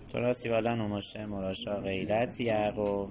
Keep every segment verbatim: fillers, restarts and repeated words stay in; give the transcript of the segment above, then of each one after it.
تو راستی والا نماشه مراشا غیرت یعقوب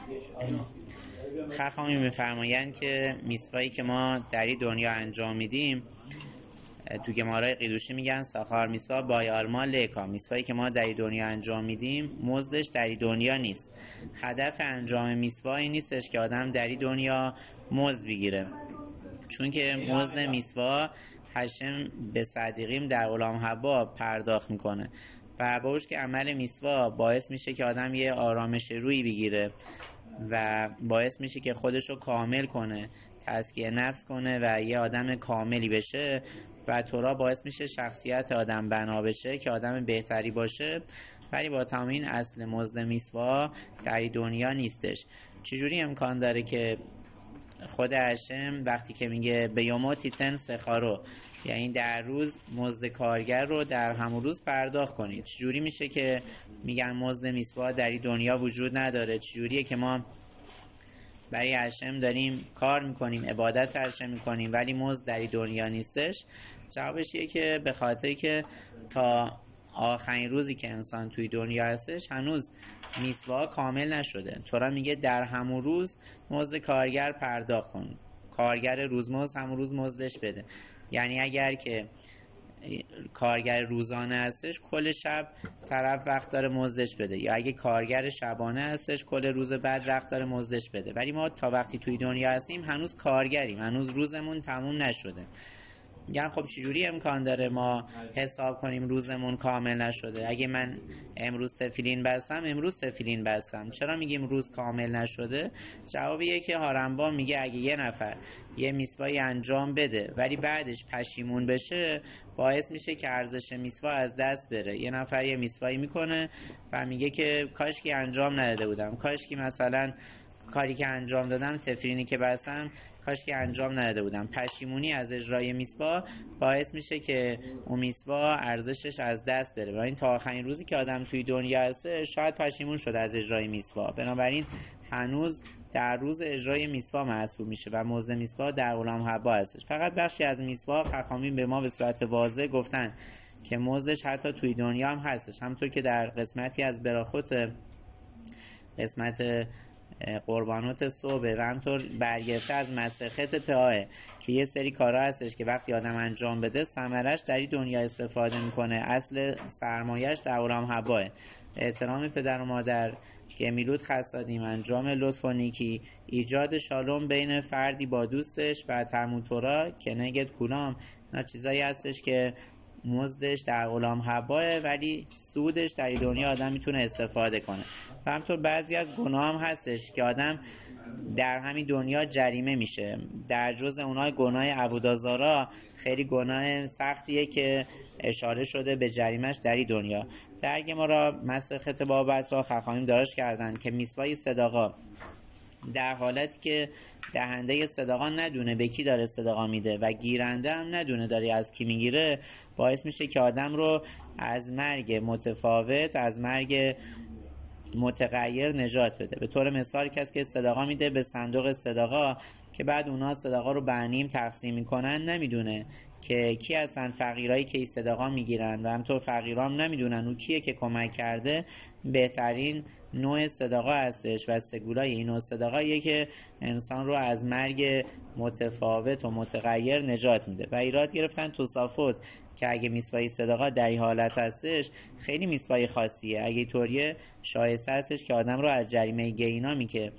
خخامی میفرمایند که میسوایی که ما در این دنیا انجام میدیم، تو گمارای قیدوشی میگن ساخار میسوا بای آلما لیکا، میسوایی که ما در این دنیا انجام میدیم مزدش در این دنیا نیست. هدف انجام میسوا این نیستش که آدم در این دنیا مزد بگیره، چون که مزد میسوا هشم به صدیقیم در غلام حبا پرداخت میکنه و باوش که عمل میسوا باعث میشه که آدم یه آرامش روی بگیره و باعث میشه که خودشو کامل کنه، تزکیه نفس کنه و یه آدم کاملی بشه و تورا باعث میشه شخصیت آدم بنا بشه که آدم بهتری باشه. ولی با تمام این اصل مزد میسوا در دنیا نیستش. چجوری امکان داره که خود هشم وقتی که میگه به یومو تیتن سخارو، یعنی در روز مزد کارگر رو در همون روز پرداخت کنید، چجوری میشه که میگن مزد میسوا در این دنیا وجود نداره؟ چجوریه که ما برای هشم داریم کار میکنیم، عبادت هشم میکنیم، ولی مزد در این دنیا نیستش؟ جوابش اینه که به خاطری که تا آخرین روزی که انسان توی دنیا هستش هنوز میسوا کامل نشده. تورا میگه در همون روز مزد کارگر پرداخت کن، کارگر روزمزد همون روز مزدش بده. یعنی اگر که کارگر روزانه هستش کل شب طرف وقت داره مزدش بده، یا اگه کارگر شبانه هستش کل روز بعد وقت داره مزدش بده. ولی ما تا وقتی توی دنیا هستیم هنوز کارگریم، هنوز روزمون تموم نشده. میگن خب چجوری امکان داره ما حساب کنیم روزمون کامل نشده؟ اگه من امروز تفیلین بستم امروز تفیلین بستم، چرا میگیم روز کامل نشده؟ جوابیه که هارنبا میگه اگه یه نفر یه میسوایی انجام بده ولی بعدش پشیمون بشه، باعث میشه که ارزش میسوا از دست بره. یه نفر یه میسوایی میکنه و میگه که کاش که انجام نداده بودم، کاش که مثلا کاری که انجام دادم، تفرینی که بستم، کاش که انجام نداده بودم. پشیمونی از اجرای میسوا باعث میشه که اون میسوا ارزشش از دست بره و این تا آخرین روزی که آدم توی دنیا هسته شاید پشیمون شده از اجرای میسوا. بنابراین هنوز در روز اجرای میسوا محسوب میشه و مزد میسوا در غلام حبا هستش. فقط بخشی از میسوا خخامی به ما به صورت واضح گفتن که مزدش حتی توی دنیا هم هستش، همونطور که در قسمتی از براخوت، قسمت قربانات صبح و همطور برگرفته از مسخت پاه که یه سری کارها هستش که وقتی آدم انجام بده ثمرش در این دنیا استفاده میکنه، اصل سرمایش در غلام حباه. احترام پدر و مادر، گمیلود خصادیم، انجام لطف و نیکی، ایجاد شالوم بین فردی با دوستش و تموتورا که نگد کلام، اینا چیزایی هستش که مزدش در غلام حباه ولی سودش در این دنیا آدم میتونه استفاده کنه. و همطور بعضی از گناه هم هستش که آدم در همین دنیا جریمه میشه. در جز اونای گناه عبودازارا خیلی گناه سختیه که اشاره شده به جریمش در این دنیا. در گمارا مسخت بابت را خخامیم داشت کردن که میسوای صداقا در حالتی که دهنده صداقا ندونه به کی داره صداقا میده و گیرنده هم ندونه داره از کی میگیره، باعث میشه که آدم رو از مرگ متفاوت، از مرگ متغیر نجات بده. به طور مثال کسی که صداقا میده به صندوق صداقا که بعد اونا صداقا رو به نیم تقسیم میکنن، نمیدونه که کی هستن فقیرایی که این صداقا میگیرن و همطور فقیرام نمیدونن اون کیه که کمک کرده. بهترین نوع صداقا هستش و سگولای این نوع صداقاییه که انسان رو از مرگ متفاوت و متغیر نجات میده. و ایراد گرفتن توصافات که اگه میسوای صداقا در این حالت هستش خیلی میسوای خاصیه، اگه طوریه شایسته هستش که آدم رو از جریمه گینامی که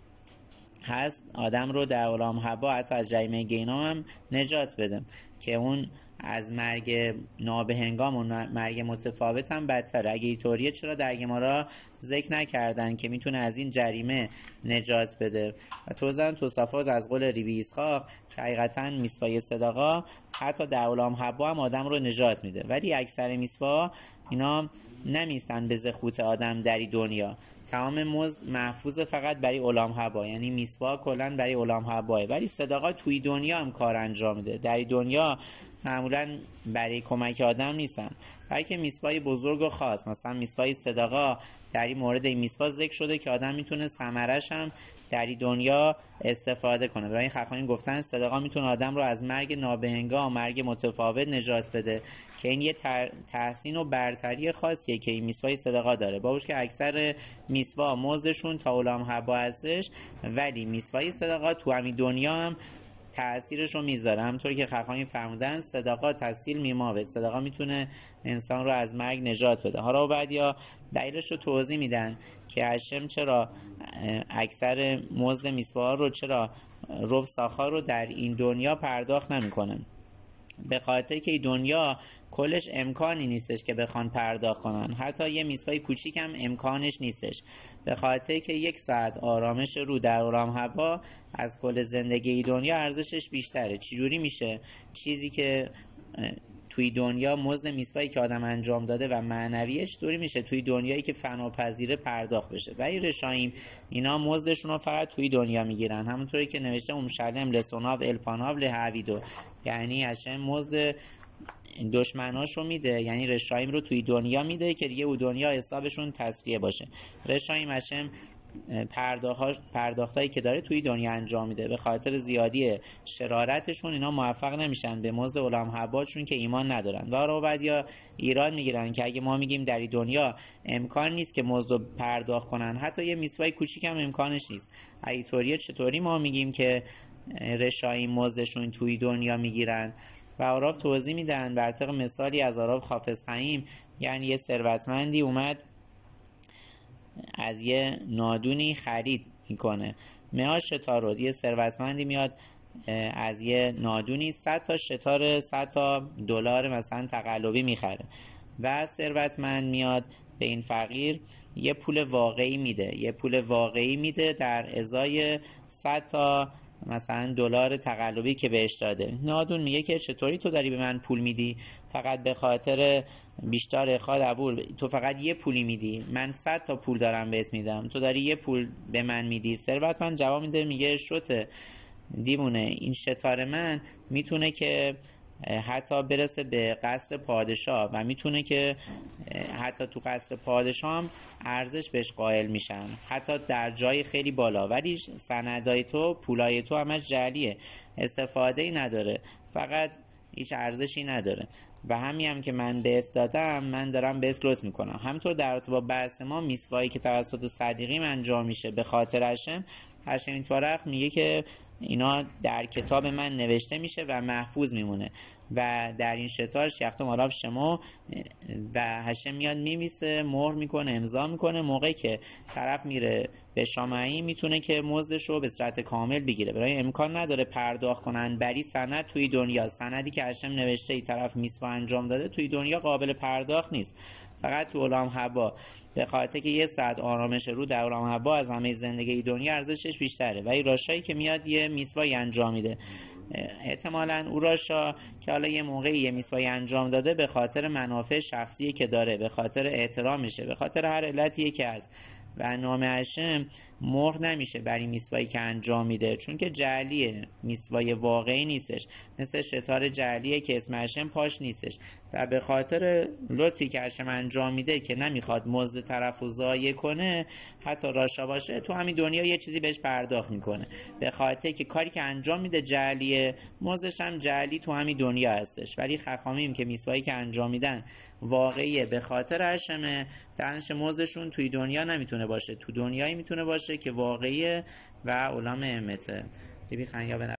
هست آدم رو در غلام حبا حتی از جریمه گینام هم نجات بده که اون از مرگ نابهنگام و مرگ متفاوت هم بدتره. اگه اینطوریه چرا در گمارا ذکر نکردن که میتونه از این جریمه نجات بده؟ و توزن توصافات از قول ریبی اسحاق که حقیقتا میسوای صداقا حتی در غلام حبا هم آدم رو نجات میده، ولی اکثر میسوا اینا نمیستن به زخوت آدم در این دنیا. تمام مزد محفوظ فقط برای غلام حبا، یعنی میسوا کلا برای غلام حباه، ولی صداقا توی دنیا هم کار انجام میده. در این دنیا معمولا برای کمک آدم نیستن، بلکه میسوای بزرگ و خاص. مثلا میسوای صدقه در این مورد این میسوا ذکر شده که آدم میتونه ثمرش هم در این دنیا استفاده کنه. برای این خاقانیان گفتن صدقه میتونه آدم رو از مرگ نابهنگام، مرگ متفاوت نجات بده، که این یه تحسین و برتری خاصیه که این میسوای صدقه داره. باوش که اکثر میسوا مزدشون تا علام حبا هستش، ولی میسوای صدقه تو همین دنیا هم تأثیرش رو میذاره. همونطوری که خاقانیان فرمودن صدقه تسهیل میماوت، صدقه میتونه انسان رو از مرگ نجات بده. حالا بعدیا دلیلش رو توضیح میدن که هشم چرا اکثر مزد میسوا رو، چرا رب ساخا رو در این دنیا پرداخت نمیکنه. به خاطر که این دنیا کلش امکانی نیستش که بخوان پرداخت کنن، حتی یه میسوای کوچیک هم امکانش نیستش. به خاطر که یک ساعت آرامش رو در علام حبا از کل زندگی دنیا ارزشش بیشتره. چجوری میشه چیزی که توی دنیا مزد میسوایی که آدم انجام داده و معنویش دوری میشه توی دنیایی که فناپذیر پرداخت بشه؟ و این رشایم اینا مزدشون رو فقط توی دنیا میگیرن، همونطوری که نوشته اون شلم لسوناو الپاناو لهویدو، یعنی هشم مزد دشمناشو میده، یعنی رشایم رو توی دنیا میده که دیگه او دنیا حسابشون تسلیه باشه. رشایم هشم پرداختایی که داره توی دنیا انجام میده. به خاطر زیادی شرارتشون اینا موفق نمیشن به مزد علام حبا، چون که ایمان ندارن. و رو بعدیا ایراد میگیرن که اگه ما میگیم در این دنیا امکان نیست که مزد رو پرداخت کنن، حتی یه میسوای کوچیک هم امکانش نیست، اینطوریه چطوری ما میگیم که رشایم مزدشون توی دنیا میگیرن؟ و عراف توضیح میدن بر طبق مثالی از عراف حافظ خیم. یعنی یه ثروتمندی اومد از یه نادونی خرید میکنه، مئات شتار. یه ثروتمندی میاد از یه نادونی صد تا شتار، صد تا دلار مثلا تقلبی میخره، و ثروتمند میاد به این فقیر یه پول واقعی میده، یه پول واقعی میده در ازای صد تا مثلا دلار تقلبی که بهش داده. نادون میگه که چطوری تو داری به من پول میدی؟ فقط به خاطر بیشتر خود عبور تو فقط یه پولی میدی، من صد تا پول دارم بهت میدم، تو داری یه پول به من میدی. ثروتمند جواب میده، میگه شوته دیوونه، این شتار من میتونه که حتی برسه به قصر پادشاه و میتونه که حتی تو قصر پادشاه هم ارزش بهش قائل میشن، حتی در جای خیلی بالا، ولی سندای تو، پولای تو همش جعلیه، استفاده ای نداره، فقط هیچ ارزشی نداره. و همین هم که من بهت دادم من دارم بهت لطف میکنم. همینطور در رابطه با بحث ما میسوایی که توسط صدیقیم انجام میشه به خاطر هشم، هشم ایتبارک میگه که اینا در کتاب من نوشته میشه و محفوظ میمونه، و در این شتار شیختم آراب شما و هشم میاد میمیسه، مهر میکنه، امضا میکنه. موقعی که طرف میره به شامعی میتونه که مزدش رو به صورت کامل بگیره. برای امکان نداره پرداخت کنن بری سند توی دنیا، سندی که هشم نوشته ای طرف میسوا انجام داده توی دنیا قابل پرداخت نیست، فقط تو علام حبا. به خاطر که یه ساعت آرامش رو در علام حبا از همه زندگی دنیا ارزشش بیشتره. ولی راشایی که میاد یه میسوایی انجام میده، احتمالاً او راشا که حالا یه موقعی یه میسوایی انجام داده به خاطر منافع شخصی که داره، به خاطر احترامشه، به خاطر هر علتی که هست، و نام هشم مهر نمیشه بر این میسوایی که انجام میده، چون که جعلیه، میسوای واقعی نیستش، مثل شتار جعلیه که اسم هشم پاش نیستش. و به خاطر لطفی که هشم انجام میده که نمیخواد مزد طرف رو ضایع کنه، حتی راشا باشه تو همین دنیا یه چیزی بهش پرداخت میکنه، به خاطر که کاری که انجام میده جعلیه، مزدش هم جعلی تو همین دنیا هستش. ولی خفامیم که میسوایی که انجام میدن واقعیه به خاطر هشمه، دانش مزدشون توی دنیا نمیتونه باشه، تو دنیایی میتونه باشه که واقعیه و علام امته.